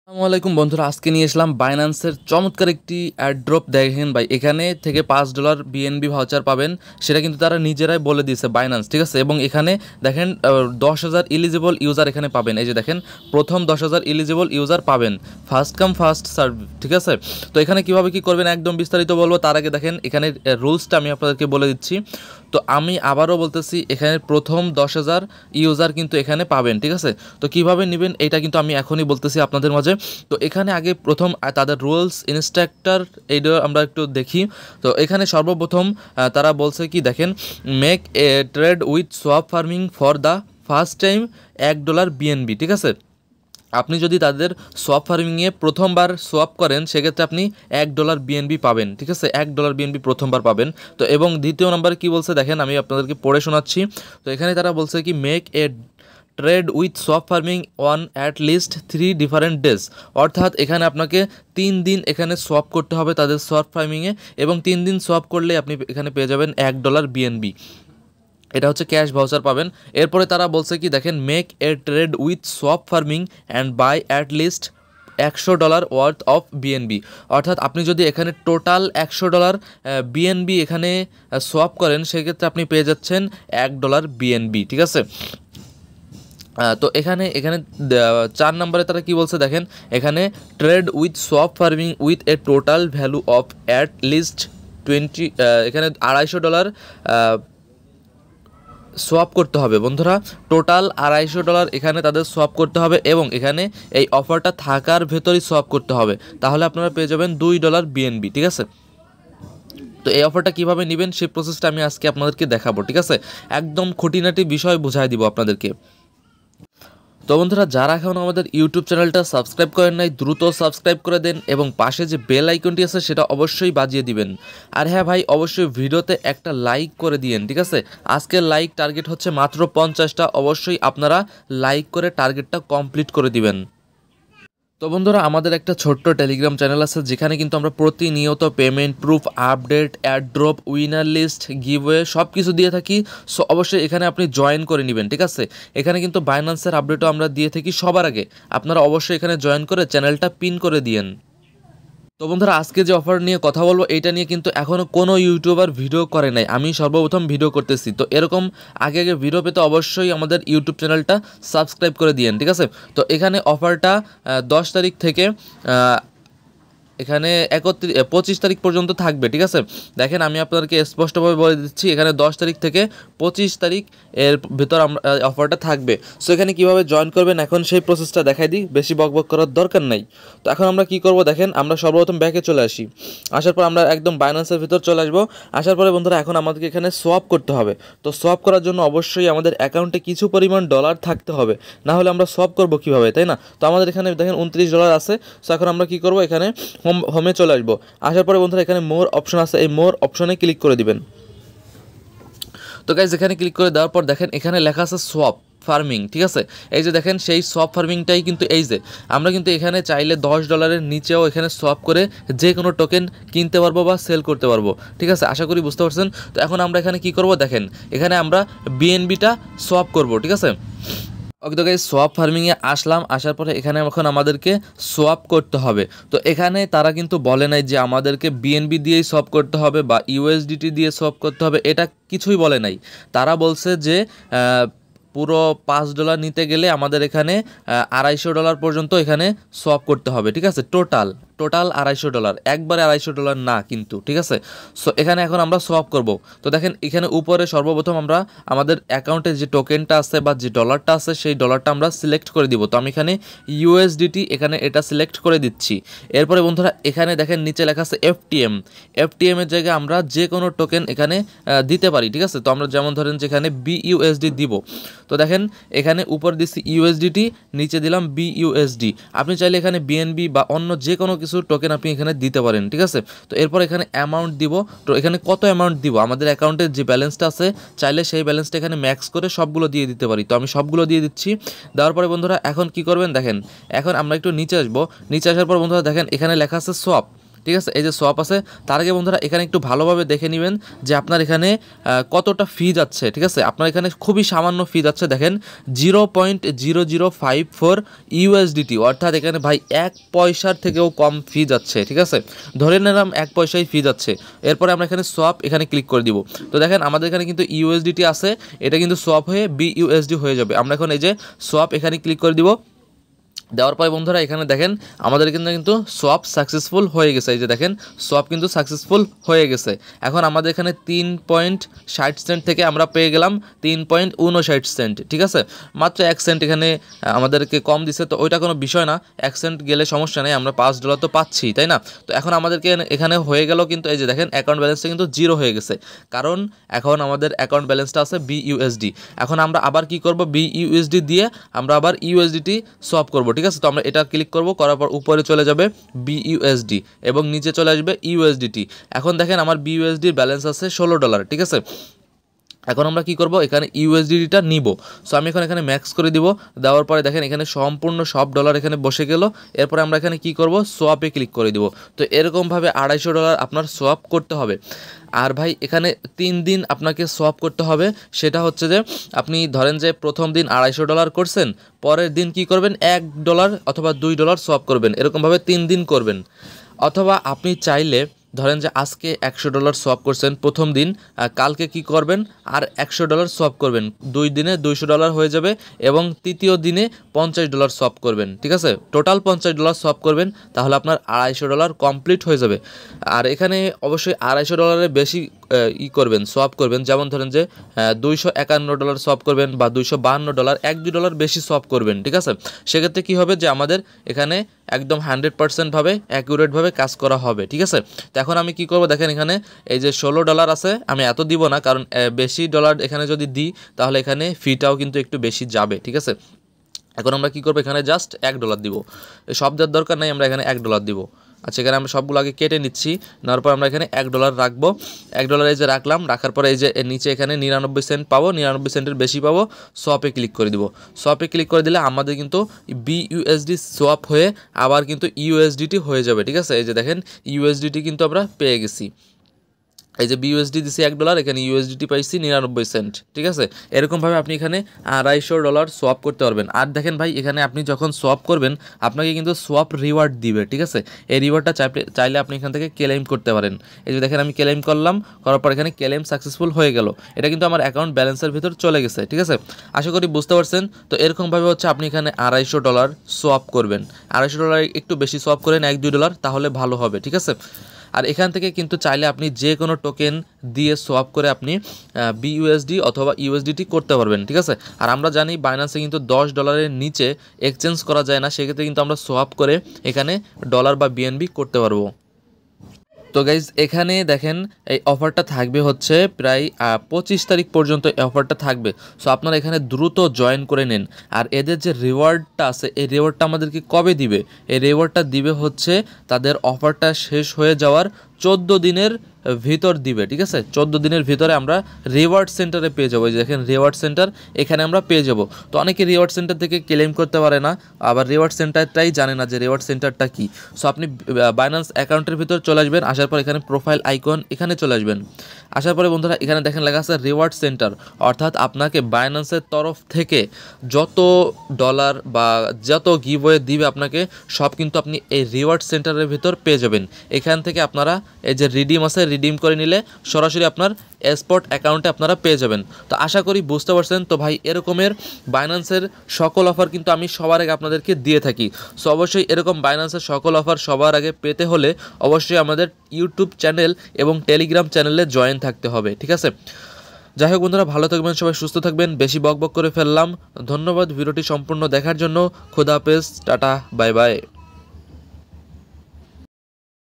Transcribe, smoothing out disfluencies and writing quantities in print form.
আসসালামু আলাইকুম বন্ধুরা, আজকে নিয়ে এসলাম বাইন্যান্সের চমৎকার একটি অ্যাড্রপ। দেখেন ভাই, এখানে থেকে $5 বিএনবি ভাউচার পাবেন, সেটা কিন্তু তারা নিজেরাই বলে দিয়েছে বাইন্যান্স, ঠিক আছে। এবং এখানে দেখেন 10,000 ইলিজিবল ইউজার এখানে পাবেন। এই যে দেখেন, প্রথম 10,000 ইলিজিবল ইউজার পাবেন, ফার্স্ট কাম ফার্স্ট সার্ভ, ঠিক আছে। তো এখানে কীভাবে কী করবেন একদম বিস্তারিত বলবো। তার আগে দেখেন এখানে রুলসটা আমি আপনাদেরকে বলে দিচ্ছি। তো আমি আবারও বলতেছি, এখানে প্রথম 10,000 ইউজার কিন্তু এখানে পাবেন, ঠিক আছে। তো কীভাবে নেবেন এটা কিন্তু আমি এখনই বলতেছি আপনাদের মাঝে। তো এখানে আগে প্রথম তাদের রুলস ইনস্ট্রাক্টর এইটা আমরা একটু দেখি। তো এখানে সর্বপ্রথম তারা বলছে কি দেখেন, make a trade with swap farming for the first time $1 BNB, ঠিক আছে। আপনি যদি তাদের সোয়াপ ফার্মিংয়ে প্রথমবার সোয়াপ করেন, সেক্ষেত্রে আপনি $1 বিএনবি পাবেন, ঠিক আছে। $1 বিএনবি প্রথমবার পাবেন। তো এবং দ্বিতীয় নম্বরে কি বলছে দেখেন, আমি আপনাদেরকে পড়ে শোনাচ্ছি। তো এখানে তারা বলছে কি, make a trade with swap farming on at least 3 different days. অর্থাৎ এখানে আপনাকে 3 দিন এখানে সোয়াপ করতে হবে তাদের সোয়াপ ফার্মিংয়ে, এবং 3 দিন সোয়াপ করলে আপনি এখানে পেয়ে যাবেন $1 বিএনবি। এটা হচ্ছে ক্যাশ ভাউচার পাবেন। এরপরে তারা বলছে কি দেখেন, make a trade with swap farming and buy at least $100 worth of BNB. অর্থাৎ আপনি যদি এখানে টোটাল $100 বিএনবি এখানে সোয়াপ করেন, সেক্ষেত্রে আপনি পেয়ে যাচ্ছেন $1 বিএনবি, ঠিক আছে। তো এখানে 4 নম্বরে তারা কি বলছে দেখেন, এখানে trade with swap farming with a total value of at least 20, এখানে $250 সোয়াপ করতে হবে বন্ধুরা। টোটাল $250 এখানে তাদের সোয়াপ করতে হবে, এবং এখানে এই অফারটা থাকার ভেতরেই সোয়াপ করতে হবে। তাহলে আপনারা পেয়ে যাবেন $2 বিএনবি, ঠিক আছে। তো এই অফারটা কীভাবে নেবেন সেই প্রসেসটা আমি আজকে আপনাদেরকে দেখাবো, ঠিক আছে। একদম খুঁটিনাটি বিষয় বুঝাই দিব আপনাদেরকে। তো বন্ধুরা, যারা এখন আমাদের ইউটিউব চ্যানেলটা সাবস্ক্রাইব করেন নাই, দ্রুত সাবস্ক্রাইব করে দেন, এবং পাশে যে বেল আইকনটি আছে সেটা অবশ্যই বাজিয়ে দিবেন। আর হ্যাঁ ভাই, অবশ্যই ভিডিওতে একটা লাইক করে দিয়েন, ঠিক আছে। আজকের লাইক টার্গেট হচ্ছে মাত্র 50টা। অবশ্যই আপনারা লাইক করে টার্গেটটা কমপ্লিট করে দিবেন। তো বন্ধুরা, আমাদের একটা ছোট্ট টেলিগ্রাম চ্যানেল আছে, যেখানে কিন্তু আমরা প্রতিনিয়ত payment proof, update, airdrop, winner list, giveaway সব কিছু দিয়ে থাকি। সো অবশ্যই এখানে আপনি জয়েন করে নেবেন, ঠিক আছে। এখানে কিন্তু বাইন্যান্সের আপডেটও আমরা দিয়ে থাকি সবার আগে। আপনারা অবশ্যই এখানে জয়েন করে চ্যানেলটা পিন করে দিয়েন। তো বন্ধুরা, আজকে যে অফার নিয়ে কথা বলবো, এইটা নিয়ে কিন্তু এখনও কোনো ইউটিউবার ভিডিও করে নাই, আমি সর্বপ্রথম ভিডিও করতেছি। তো এরকম আগে আগে ভিডিও পেতে অবশ্যই আমাদের ইউটিউব চ্যানেলটা সাবস্ক্রাইব করে দিয়েন, ঠিক আছে। তো এখানে অফারটা 10 তারিখ থেকে এখানে 25 তারিখ পর্যন্ত থাকবে, ঠিক আছে। দেখেন, আমি আপনাদেরকে স্পষ্টভাবে বলে দিচ্ছি, এখানে 10 তারিখ থেকে 25 তারিখ এর ভিতর অফারটা থাকবে। সো এখানে কীভাবে জয়েন করবেন এখন সেই প্রসেসটা দেখাই দিই, বেশি বকবক করার দরকার নাই। তো এখন আমরা কি করব দেখেন, আমরা সর্বপ্রথম ব্যাকে চলে আসি। আসার পর আমরা একদম বাইন্যান্সের ভিতর চলে আসবো। আসার পরে বন্ধুরা, এখন আমাদেরকে এখানে সোয়াপ করতে হবে। তো সোয়াপ করার জন্য অবশ্যই আমাদের অ্যাকাউন্টে কিছু পরিমাণ ডলার থাকতে হবে, না হলে আমরা সোয়াপ করবো কীভাবে, তাই না। তো আমাদের এখানে দেখেন $29 আছে। সো এখন আমরা কী করবো, এখানে হোমে চলে আসবো। আসার পরে বন্ধুরা, এখানে মোর অপশন আছে, এই মোর অপশনে ক্লিক করে দিবেন। তো গাইজ, এখানে ক্লিক করে দেওয়ার পর দেখেন এখানে লেখা আছে সোয়াপ ফার্মিং, ঠিক আছে। এই যে দেখেন, সেই সোয়াপ ফার্মিংটাই কিন্তু এই যে আমরা কিন্তু এখানে চাইলে $10 নিচেও এখানে সোয়াপ করে যে কোনো টোকেন কিনতে পারবো বা সেল করতে পারবো, ঠিক আছে। আশা করি বুঝতে পারছেন। তো এখন আমরা এখানে কি করব দেখেন, এখানে আমরা বিএনবিটা সোয়াপ করব, ঠিক আছে। ওকে, তো গাইস, সোয়াপ ফার্মিংয়ে আসলাম। আসার পরে এখানে এখন আমাদেরকে সোয়াপ করতে হবে। তো এখানে তারা কিন্তু বলে নাই যে আমাদেরকে বিএনবি দিয়েই সোয়াপ করতে হবে বা ইউএসডিটি দিয়ে সোয়াপ করতে হবে, এটা কিছুই বলে নাই। তারা বলছে যে পুরো $5 নিতে গেলে আমাদের এখানে $250 পর্যন্ত এখানে সোয়াপ করতে হবে, ঠিক আছে। টোটাল $250, একবারে $250 না কিন্তু, ঠিক আছে। সো এখানে এখন আমরা সোয়াপ করব। তো দেখেন, এখানে উপরে সর্বপ্রথম আমরা আমাদের অ্যাকাউন্টে যে টোকেনটা আছে বা যে ডলারটা আছে, সেই ডলারটা আমরা সিলেক্ট করে দিব। তো আমি এখানে ইউএসডিটি এখানে এটা সিলেক্ট করে দিচ্ছি। এরপরে বন্ধুরা, এখানে দেখেন নিচে লেখা আছে এফটিএম এর জায়গায় আমরা যে কোনো টোকেন এখানে দিতে পারি, ঠিক আছে। তো আমরা যেমন ধরেন যেখানে বিইউএসডি দিব। তো দেখেন, এখানে উপর দিচ্ছি ইউএসডিটি, নিচে দিলাম বিইউএসডি। আপনি চাইলে এখানে বিএনবি বা অন্য যে কোনো কিছু টোকেন আপনি এখানে দিতে পারেন, ঠিক আছে। তো এরপর এখানে অ্যামাউন্ট দিব। তো এখানে কত অ্যামাউন্ট দিব, আমাদের অ্যাকাউন্টের যে ব্যালেন্সটা আছে, চাইলে সেই ব্যালেন্সটা এখানে ম্যাক্স করে সবগুলো দিয়ে দিতে পারি। তো আমি সবগুলো দিয়ে দিচ্ছি। দেওয়ার পরে বন্ধুরা, এখন কি করবেন দেখেন, এখন আমরা একটু নিচে আসবো। নিচে আসার পর বন্ধুরা দেখেন, এখানে লেখা আছে সোয়াপ, ঠিক আছে, এই যে সোয়াপ আছে। তার আগে বন্ধুরা এখানে একটু ভালোভাবে দেখে নেবেন যে আপনার এখানে কতটা ফি যাচ্ছে। ঠিক আছে, আপনার এখানে খুবই সামান্য ফি যাচ্ছে, দেখেন 0.0054 USDT, অর্থাৎ এখানে ভাই 1 পয়সার থেকেও কম ফি যাচ্ছে। ঠিক আছে, ধরে নিলাম 1 পয়সাই ফি যাচ্ছে। এরপরে আমরা এখানে সোয়াপ এখানে ক্লিক করে দিব। তো দেখেন আমাদের এখানে কিন্তু USDT আছে, এটা কিন্তু সোয়াপ হয়ে BUSD হয়ে যাবে। আমরা এখন এই যে সোয়াপ এখানে ক্লিক করে দিব। দেওয়ার পরে বন্ধুরা এখানে দেখেন আমাদের কিন্তু সোয়াপ সাকসেসফুল হয়ে গেছে। এই যে দেখেন সোয়াপ কিন্তু সাকসেসফুল হয়ে গেছে। এখন আমাদের এখানে 3.60 সেন্ট থেকে আমরা পেয়ে গেলাম 3.59 সেন্ট। ঠিক আছে, মাত্র 1 সেন্ট এখানে আমাদেরকে কম দিছে, তো ওইটা কোনো বিষয় না, 1 সেন্ট গেলে সমস্যা নেই, আমরা $5 তো পাচ্ছি, তাই না? তো এখন আমাদেরকে এখানে হয়ে গেল, কিন্তু এই যে দেখেন অ্যাকাউন্ট ব্যালেন্সটা কিন্তু 0 হয়ে গেছে, কারণ এখন আমাদের অ্যাকাউন্ট ব্যালেন্সটা আছে BUSD। এখন আমরা আবার কি করব, BUSD দিয়ে আমরা আবার USDT সোয়াপ করব। ঠিক আছে, তো আমরা এটা ক্লিক করব, করার পর উপরে চলে যাবে BUSD এবং নিচে চলে আসবে USDT। এখন দেখেন আমার BUSD ব্যালেন্স আছে $16। ঠিক আছে, এখন আমরা কি করব, এখানে USDটা নিব। সো আমি এখন এখানে ম্যাক্স করে দিব। দেওয়ার পরে দেখেন এখানে সম্পূর্ণ সব ডলার এখানে বসে গেল। এরপরে আমরা এখানে কি করব, সোয়াপে ক্লিক করে দিব। তো এরকমভাবে $250 আপনার সোয়াপ করতে হবে। আর ভাই এখানে 3 দিন আপনাকে সোয়াপ করতে হবে। সেটা হচ্ছে যে আপনি ধরেন যে প্রথম দিন $250 করছেন, পরের দিন কি করবেন, $1 অথবা $2 সোয়াপ করবেন, এরকমভাবে 3 দিন করবেন। অথবা আপনি চাইলে ধরেন যে আজকে $100 সোয়াপ করছেন প্রথম দিন, কালকে কি করবেন আর $100 সোয়াপ করবেন, 2 দিনে $200 হয়ে যাবে এবং তৃতীয় দিনে $50 সোয়াপ করবেন। ঠিক আছে, টোটাল $50 সোয়াপ করবেন, তাহলে আপনার $250 কমপ্লিট হয়ে যাবে। আর এখানে অবশ্যই $250 বেশি করবেন, সোয়াপ করবেন, যেমন ধরেন যে $251 সোয়াপ করবেন বা $252, $1-2 বেশি সোয়াপ করবেন। ঠিক আছে, সেক্ষেত্রে কি হবে যে আমাদের এখানে একদম 100% ভাবে অ্যাকুরেটভাবে কাজ করা হবে। ঠিক আছে, তো এখন আমি কি করব, দেখেন এখানে এই যে $16 আছে, আমি এত দিব না, কারণ বেশি ডলার এখানে যদি দিই তাহলে এখানে ফিটাও কিন্তু একটু বেশি যাবে। ঠিক আছে, এখন আমরা কি করব, এখানে জাস্ট $1 দিব, সব দেওয়ার দরকার নাই, আমরা এখানে $1 দিব। আচ্ছা, এখানে আমরা সবগুলো আগে কেটে নিচ্ছি, নেওয়ার পর আমরা এখানে $1 রাখবো। $1 এই যে রাখলাম, রাখার পরে এই যে নিচে এখানে 99 সেন্ট পাবো, 99 সেন্টের বেশি পাবো, সোয়াপে ক্লিক করে দিব। সোয়াপে ক্লিক করে দিলে আমাদের কিন্তু BUSD সোয়াপ হয়ে আবার কিন্তু USDT হয়ে যাবে। ঠিক আছে, এই যে দেখেন USDT কিন্তু আমরা পেয়ে গেছি। এই যে BUSD দিছি $1, এখানে USDT পাইছি 99 সেন্ট। ঠিক আছে, এরকমভাবে আপনি এখানে $250 সোয়াপ করতে পারবেন। আর দেখেন ভাই এখানে আপনি যখন সোয়াপ করবেন আপনাকে কিন্তু সোয়াপ রিওয়ার্ড দিবে। ঠিক আছে, এই রিওয়ার্ডটা চাইলে আপনি এখান থেকে ক্লেম করতে পারেন। এই যে দেখেন আমি ক্লেম করলাম, করার পর এখানে ক্লেম সাকসেসফুল হয়ে গেল, এটা কিন্তু আমার অ্যাকাউন্ট ব্যালেন্সের ভিতর চলে গেছে। ঠিক আছে, আশা করি বুঝতে পারছেন। তো এরকমভাবে হচ্ছে আপনি এখানে $250 সোয়াপ করবেন, $250 একটু বেশি সোয়াপ করেন, $1-2, তাহলে ভালো হবে। ঠিক আছে, আর এখান থেকে কিন্তু চাইলে আপনি যে কোনো টোকেন দিয়ে সোয়াপ করে আপনি BUSD অথবা USDT করতে পারবেন। ঠিক আছে, আর আমরা জানি বাইন্যান্সে কিন্তু $10 নিচে এক্সচেঞ্জ করা যায় না, সেক্ষেত্রে কিন্তু আমরা সোয়াপ করে এখানে ডলার বা BNB করতে পারবো। তো গাইজ এখানে দেখেন এই অফারটা থাকবে হচ্ছে প্রায় 25 তারিখ পর্যন্ত এই অফারটা থাকবে। সো আপনারা এখানে দ্রুত জয়েন করে নেন। আর এদের যে রিওয়ার্ডটা আছে, এই রিওয়ার্ডটা আমাদেরকে কবে দিবে, এই রিওয়ার্ডটা দিবে হচ্ছে তাদের অফারটা শেষ হয়ে যাওয়ার 14 দিনের ভিতর দিবে। ঠিক আছে, 14 দিনের ভিতরে আমরা রিওয়ার্ড সেন্টারে পেয়ে যাবো। যে দেখেন রিওয়ার্ড সেন্টার, এখানে আমরা পেয়ে যাব। তো অনেকে রিওয়ার্ড সেন্টার থেকে ক্লেম করতে পারে না, আবার রিওয়ার্ড সেন্টারটাই জানে না যে রিওয়ার্ড সেন্টারটা কি। সো আপনি বাইন্যান্স অ্যাকাউন্টের ভিতর চলে আসবেন, আসার পর এখানে প্রোফাইল আইকন এখানে চলে আসবেন। আসার পরে বন্ধুরা এখানে দেখেন লেখা আছে রিওয়ার্ড সেন্টার, অর্থাৎ আপনাকে বাইন্যান্সের তরফ থেকে যত ডলার বা যত গিভওয়ে দিবে আপনাকে সব কিন্তু আপনি এই রিওয়ার্ড সেন্টারের ভিতর পেয়ে যাবেন। এখান থেকে আপনারা এই যে রিডিম আছে, রিডিম করে নিলে সরাসরি আপনার স্পট অ্যাকাউন্টে আপনারা পেয়ে যাবেন। তো আশা করি বুঝতে পারছেন। তো ভাই এরকমের বাইন্যান্সের সকল অফার কিন্তু আমি সবার আগে আপনাদেরকে দিয়ে থাকি। সো অবশ্যই এরকম বাইন্যান্সের সকল অফার সবার আগে পেতে হলে অবশ্যই আমাদের ইউটিউব চ্যানেল এবং টেলিগ্রাম চ্যানেলে জয়েন থাকতে হবে। ঠিক আছে, যাই হোক বন্ধুরা, ভালো থাকবেন, সবাই সুস্থ থাকবেন। বেশি বক বক করে ফেললাম, ধন্যবাদ ভিডিওটি সম্পূর্ণ দেখার জন্য। খোদা হাফেজ, টাটা, বাই বাই।